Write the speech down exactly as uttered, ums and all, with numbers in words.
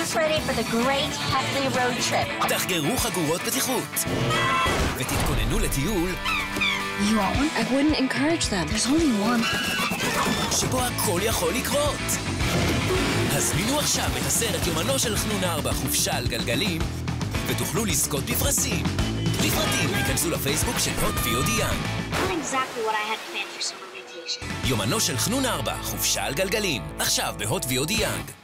us ready for the great Heffley road trip. תחגרו חגורות בטיחות. ותתכוננו לטיול. You want one? I wouldn't encourage them. There's only one. שבו הכל יכול לקרות. הזמינו עכשיו את הסרט יומנו של חנון ארבע חופשה על גלגלים, ותוכלו לזכות בפרסים. לפרטים ייכנסו לפייסבוק של הוט ויודי יאנג. Not exactly what I had planned for summer vacation. יומנו של חנון ארבע חופשה על גלגלים, עכשיו בהוט ויודי יאנג.